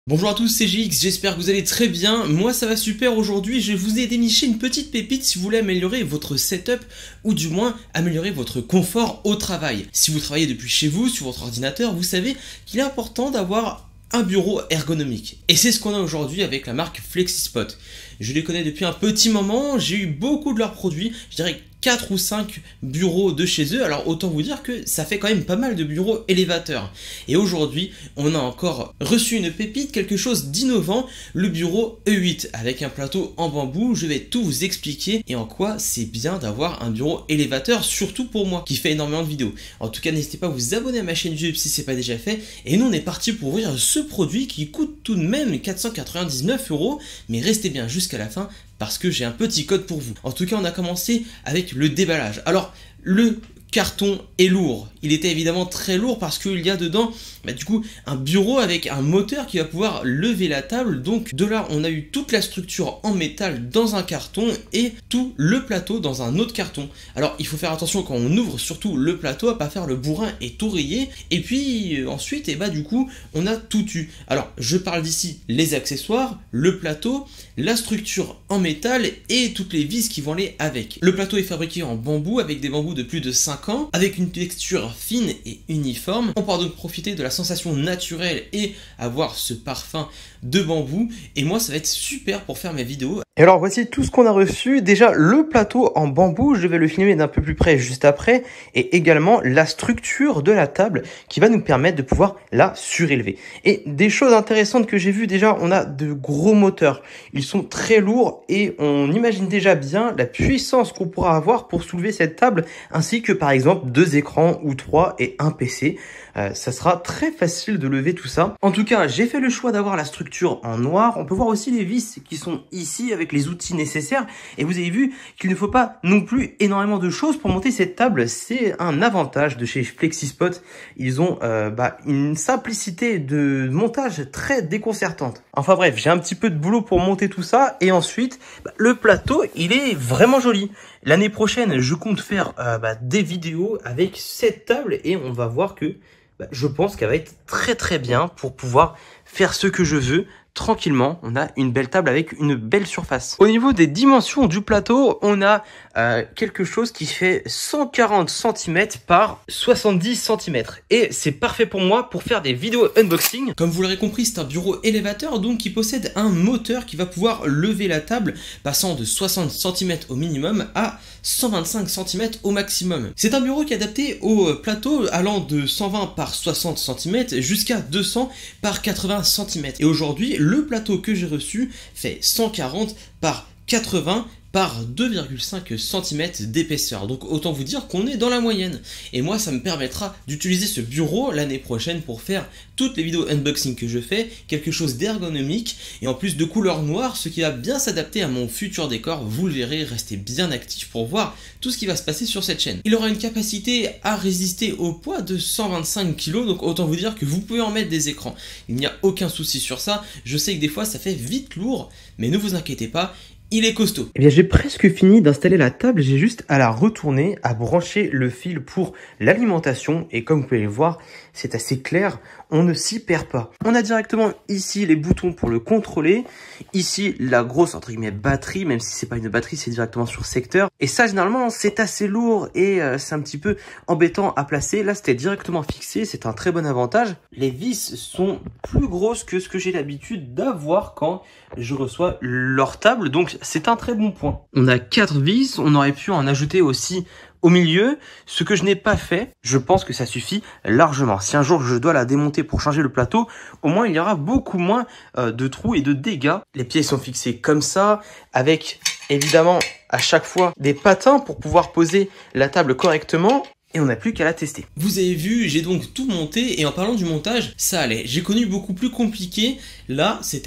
Bonjour à tous, c'est JX, j'espère que vous allez très bien, moi ça va super. Aujourd'hui je vous ai déniché une petite pépite si vous voulez améliorer votre setup ou du moins améliorer votre confort au travail. Si vous travaillez depuis chez vous, sur votre ordinateur, vous savez qu'il est important d'avoir un bureau ergonomique. Et c'est ce qu'on a aujourd'hui avec la marque FlexiSpot. Je les connais depuis un petit moment, j'ai eu beaucoup de leurs produits, je dirais 4 ou 5 bureaux de chez eux, alors autant vous dire que ça fait quand même pas mal de bureaux élévateurs. Et aujourd'hui, on a encore reçu une pépite, quelque chose d'innovant, le bureau E8 avec un plateau en bambou. Je vais tout vous expliquer et en quoi c'est bien d'avoir un bureau élévateur, surtout pour moi qui fais énormément de vidéos. En tout cas, n'hésitez pas à vous abonner à ma chaîne YouTube si ce n'est pas déjà fait. Et nous, on est parti pour ouvrir ce produit qui coûte tout de même 499 €, mais restez bien jusqu'à la fin parce que j'ai un petit code pour vous. En tout cas, on a commencé avec le déballage. Alors, le carton est lourd. Il était évidemment très lourd parce qu'il y a dedans du coup un bureau avec un moteur qui va pouvoir lever la table. Donc de là on a eu toute la structure en métal dans un carton et tout le plateau dans un autre carton. Alors il faut faire attention quand on ouvre surtout le plateau à pas faire le bourrin et tout rayer. Et puis ensuite du coup on a tout eu. Alors je parle d'ici les accessoires, le plateau, la structure en métal et toutes les vis qui vont aller avec. Le plateau est fabriqué en bambou avec des bambous de plus de 5 ans avec une texture fine et uniforme. On pourra donc profiter de la sensation naturelle et avoir ce parfum de bambou. Et moi ça va être super pour faire mes vidéos. Et alors voici tout ce qu'on a reçu. Déjà le plateau en bambou, je vais le filmer d'un peu plus près juste après. Et également la structure de la table qui va nous permettre de pouvoir la surélever. Et des choses intéressantes que j'ai vues, déjà on a de gros moteurs. Ils sont très lourds et on imagine déjà bien la puissance qu'on pourra avoir pour soulever cette table. Ainsi que par exemple 2 écrans ou 3 et un PC. Ça sera très facile de lever tout ça. En tout cas, j'ai fait le choix d'avoir la structure en noir. On peut voir aussi les vis qui sont ici avec les outils nécessaires. Et vous avez vu qu'il ne faut pas non plus énormément de choses pour monter cette table. C'est un avantage de chez FlexiSpot. Ils ont une simplicité de montage très déconcertante. Enfin bref, j'ai un petit peu de boulot pour monter tout ça. Et ensuite, le plateau, il est vraiment joli. L'année prochaine, je compte faire des vidéos avec cette table et on va voir que je pense qu'elle va être très bien pour pouvoir faire ce que je veux. Tranquillement, on a une belle table avec une belle surface. Au niveau des dimensions du plateau, on a quelque chose qui fait 140 cm par 70 cm. Et c'est parfait pour moi pour faire des vidéos unboxing. Comme vous l'aurez compris, c'est un bureau élévateur donc qui possède un moteur qui va pouvoir lever la table passant de 60 cm au minimum à 125 cm au maximum. C'est un bureau qui est adapté au plateau allant de 120 par 60 cm jusqu'à 200 par 80 cm. Et aujourd'hui, le plateau que j'ai reçu fait 140 par 80 par 2,5 cm d'épaisseur. Donc autant vous dire qu'on est dans la moyenne. Et moi ça me permettra d'utiliser ce bureau l'année prochaine pour faire toutes les vidéos unboxing que je fais, quelque chose d'ergonomique et en plus de couleur noire, ce qui va bien s'adapter à mon futur décor. Vous le verrez, restez bien actifs pour voir tout ce qui va se passer sur cette chaîne. Il aura une capacité à résister au poids de 125 kg, donc autant vous dire que vous pouvez en mettre des écrans. Il n'y a aucun souci sur ça. Je sais que des fois ça fait vite lourd, mais ne vous inquiétez pas, il est costaud. Eh bien, j'ai presque fini d'installer la table. J'ai juste à la retourner, à brancher le fil pour l'alimentation. Et comme vous pouvez le voir, c'est assez clair. On ne s'y perd pas. On a directement ici les boutons pour le contrôler. Ici, la grosse, entre guillemets, batterie. Même si c'est pas une batterie, c'est directement sur secteur. Et ça, généralement, c'est assez lourd et c'est un petit peu embêtant à placer. Là, c'était directement fixé. C'est un très bon avantage. Les vis sont plus grosses que ce que j'ai l'habitude d'avoir quand je reçois leur table. Donc, c'est un très bon point. On a 4 vis. On aurait pu en ajouter aussi au milieu, ce que je n'ai pas fait. Je pense que ça suffit largement. Si un jour je dois la démonter pour changer le plateau, au moins il y aura beaucoup moins de trous et de dégâts. Les pieds sont fixés comme ça, avec évidemment à chaque fois des patins pour pouvoir poser la table correctement. Et on n'a plus qu'à la tester. Vous avez vu, j'ai donc tout monté et en parlant du montage, ça allait. J'ai connu beaucoup plus compliqué. Là, c'était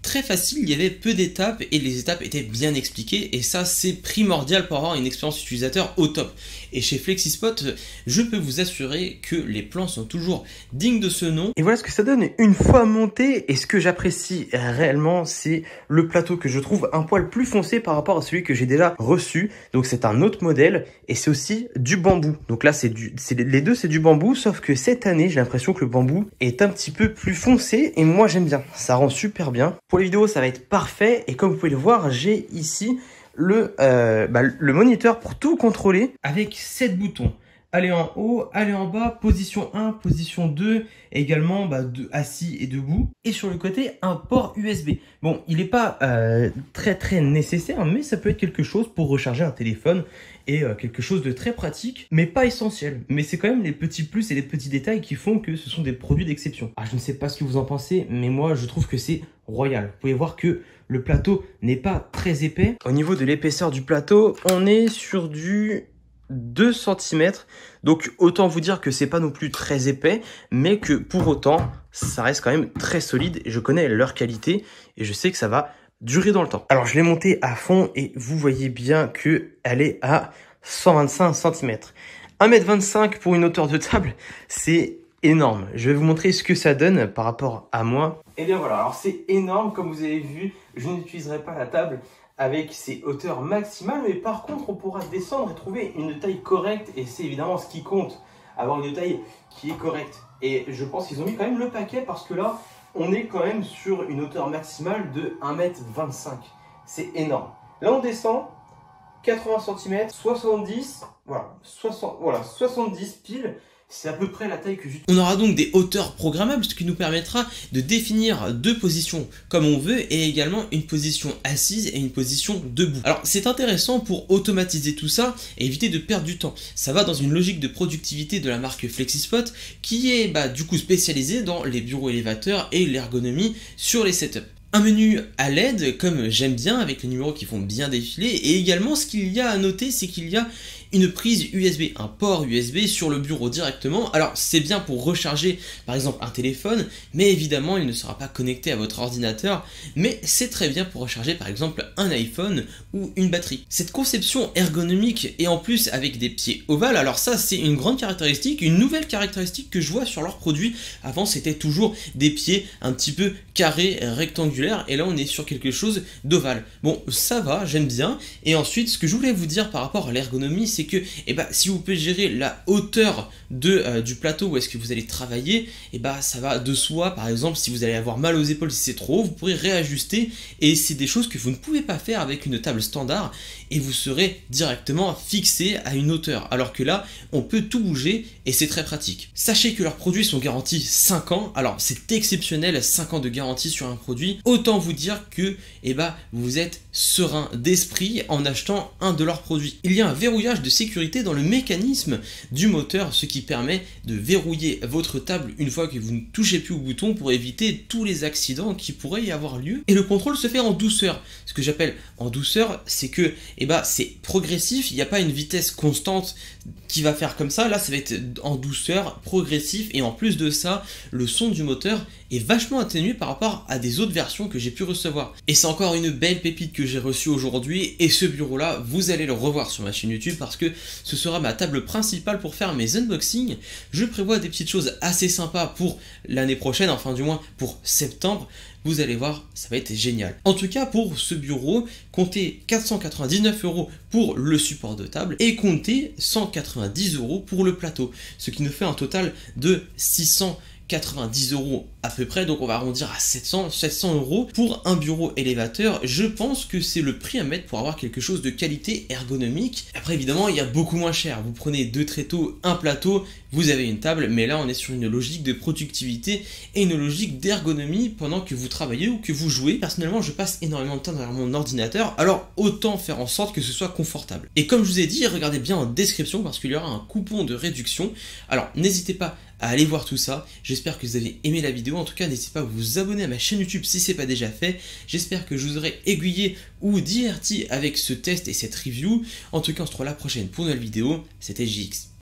très facile, il y avait peu d'étapes et les étapes étaient bien expliquées et ça c'est primordial pour avoir une expérience utilisateur au top. Et chez Flexispot, je peux vous assurer que les plans sont toujours dignes de ce nom. Et voilà ce que ça donne une fois monté, et ce que j'apprécie réellement, c'est le plateau que je trouve un poil plus foncé par rapport à celui que j'ai déjà reçu. Donc c'est un autre modèle et c'est aussi du bambou. Donc là les deux c'est du bambou, sauf que cette année j'ai l'impression que le bambou est un petit peu plus foncé et moi j'aime bien, ça rend super bien. Pour les vidéos ça va être parfait et comme vous pouvez le voir, j'ai ici le moniteur pour tout contrôler avec 7 boutons. Aller en haut, aller en bas, position 1, position 2, et également assis et debout. Et sur le côté, un port USB. Bon, il n'est pas très nécessaire, mais ça peut être quelque chose pour recharger un téléphone et quelque chose de très pratique, mais pas essentiel. Mais c'est quand même les petits plus et les petits détails qui font que ce sont des produits d'exception. Ah, je ne sais pas ce que vous en pensez, mais moi je trouve que c'est royal. Vous pouvez voir que le plateau n'est pas très épais. Au niveau de l'épaisseur du plateau, on est sur du 2 cm, donc autant vous dire que c'est pas non plus très épais, mais que pour autant ça reste quand même très solide et je connais leur qualité et je sais que ça va durer dans le temps. Alors je l'ai monté à fond et vous voyez bien que elle est à 125 cm. 1,25 m pour une hauteur de table, c'est énorme. Je vais vous montrer ce que ça donne par rapport à moi. Et bien voilà, alors c'est énorme comme vous avez vu, je n'utiliserai pas la table avec ses hauteurs maximales, mais par contre on pourra descendre et trouver une taille correcte et c'est évidemment ce qui compte, avoir une taille qui est correcte. Et je pense qu'ils ont mis quand même le paquet parce que là on est quand même sur une hauteur maximale de 1,25 m. C'est énorme. Là on descend 80 cm, 70, voilà, 70 piles. C'est à peu près la taille que j'utilise. On aura donc des hauteurs programmables, ce qui nous permettra de définir 2 positions comme on veut et également une position assise et une position debout. Alors c'est intéressant pour automatiser tout ça et éviter de perdre du temps. Ça va dans une logique de productivité de la marque Flexispot qui est du coup spécialisée dans les bureaux élévateurs et l'ergonomie sur les setups. Un menu à LED comme j'aime bien avec les numéros qui font bien défiler et également ce qu'il y a à noter c'est qu'il y a une prise USB, un port USB sur le bureau directement. Alors c'est bien pour recharger par exemple un téléphone, mais évidemment il ne sera pas connecté à votre ordinateur, mais c'est très bien pour recharger par exemple un iPhone ou une batterie. Cette conception ergonomique et en plus avec des pieds ovales, alors ça c'est une grande caractéristique, une nouvelle caractéristique que je vois sur leurs produits. Avant c'était toujours des pieds un petit peu carrés, rectangulaires, et là on est sur quelque chose d'ovale. Bon ça va, j'aime bien. Et ensuite ce que je voulais vous dire par rapport à l'ergonomie, c'est que si vous pouvez gérer la hauteur du plateau où est-ce que vous allez travailler, ça va de soi. Par exemple, si vous allez avoir mal aux épaules si c'est trop haut, vous pourrez réajuster et c'est des choses que vous ne pouvez pas faire avec une table standard et vous serez directement fixé à une hauteur. Alors que là, on peut tout bouger et c'est très pratique. Sachez que leurs produits sont garantis 5 ans. Alors c'est exceptionnel, 5 ans de garantie sur un produit. Autant vous dire que vous êtes serein d'esprit en achetant un de leurs produits. Il y a un verrouillage de sécurité dans le mécanisme du moteur, ce qui permet de verrouiller votre table une fois que vous ne touchez plus au bouton pour éviter tous les accidents qui pourraient y avoir lieu. Et le contrôle se fait en douceur. Ce que j'appelle en douceur, c'est que c'est progressif, il n'y a pas une vitesse constante qui va faire comme ça. Là ça va être en douceur, progressif, et en plus de ça, le son du moteur est vachement atténué par rapport à des autres versions que j'ai pu recevoir. Et c'est encore une belle pépite que j'ai reçue aujourd'hui, et ce bureau là, vous allez le revoir sur ma chaîne YouTube parce que ce sera ma table principale pour faire mes unboxings. Je prévois des petites choses assez sympas pour l'année prochaine, enfin du moins pour septembre. Vous allez voir, ça va être génial. En tout cas, pour ce bureau, comptez 499 € pour le support de table et comptez 190 € pour le plateau, ce qui nous fait un total de 690 € à peu près, donc on va arrondir à 700 € pour un bureau élévateur. Je pense que c'est le prix à mettre pour avoir quelque chose de qualité ergonomique. Après évidemment il y a beaucoup moins cher, vous prenez 2 tréteaux, un plateau, vous avez une table, mais là on est sur une logique de productivité et une logique d'ergonomie pendant que vous travaillez ou que vous jouez. Personnellement je passe énormément de temps derrière mon ordinateur, alors autant faire en sorte que ce soit confortable. Et comme je vous ai dit, regardez bien en description parce qu'il y aura un coupon de réduction, alors n'hésitez pas à aller voir tout ça. J'espère que vous avez aimé la vidéo. En tout cas, n'hésitez pas à vous abonner à ma chaîne YouTube si ce n'est pas déjà fait. J'espère que je vous aurai aiguillé ou diverti avec ce test et cette review. En tout cas, on se retrouve la prochaine pour une nouvelle vidéo. C'était JX.